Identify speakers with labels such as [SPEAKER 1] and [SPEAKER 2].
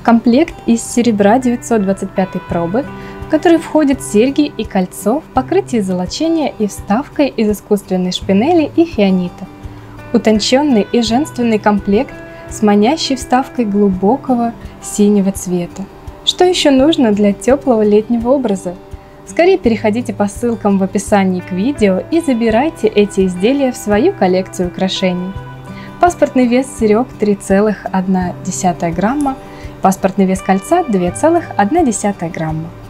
[SPEAKER 1] Комплект из серебра 925 пробы, в который входят серьги и кольцо в покрытии золочения и вставкой из искусственной шпинели и фианита. Утонченный и женственный комплект с манящей вставкой глубокого синего цвета. Что еще нужно для теплого летнего образа? Скорее переходите по ссылкам в описании к видео и забирайте эти изделия в свою коллекцию украшений. Паспортный вес серег 3,1 грамма, паспортный вес кольца 2,1 грамма.